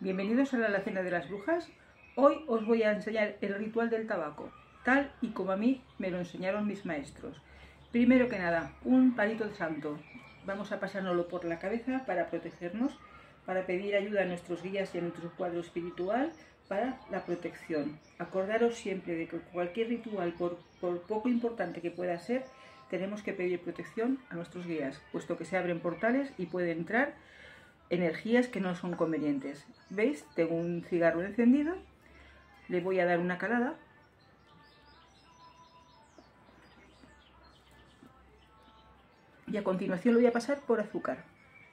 Bienvenidos a la Alacena de las Brujas. Hoy os voy a enseñar el ritual del tabaco, tal y como a mí me lo enseñaron mis maestros. Primero que nada, un palito de santo. Vamos a pasárnoslo por la cabeza para protegernos, para pedir ayuda a nuestros guías y a nuestro cuadro espiritual para la protección. Acordaros siempre de que cualquier ritual, por poco importante que pueda ser, tenemos que pedir protección a nuestros guías, puesto que se abren portales y puede entrar energías que no son convenientes. ¿Veis? Tengo un cigarro encendido, le voy a dar una calada y a continuación lo voy a pasar por azúcar.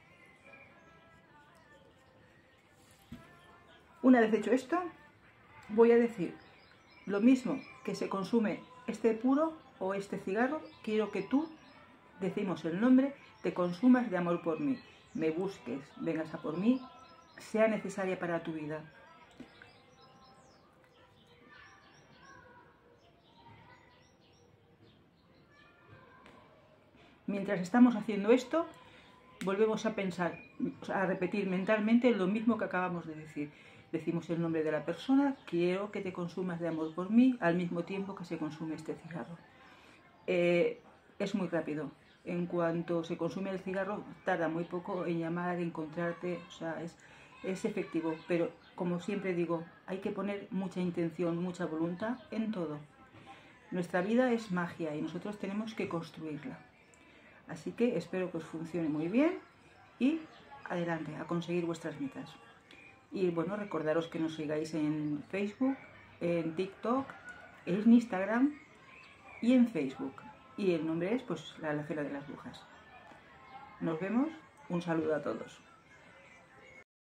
Una vez hecho esto, voy a decir lo mismo que se consume este puro o este cigarro, quiero que tú, decimos el nombre, te consumas de amor por mí, me busques, vengas a por mí, sea necesaria para tu vida. Mientras estamos haciendo esto, volvemos a pensar, a repetir mentalmente lo mismo que acabamos de decir. Decimos el nombre de la persona, quiero que te consumas de amor por mí, al mismo tiempo que se consume este cigarro. Es muy rápido. En cuanto se consume el cigarro, tarda muy poco en llamar, en encontrarte, o sea, es efectivo. Pero, como siempre digo, hay que poner mucha intención, mucha voluntad en todo. Nuestra vida es magia y nosotros tenemos que construirla. Así que espero que os funcione muy bien y adelante, a conseguir vuestras metas. Y bueno, recordaros que nos sigáis en Facebook, en TikTok, en Instagram y en Facebook. Y el nombre es pues la Alacena de las Brujas. Nos vemos, un saludo a todos.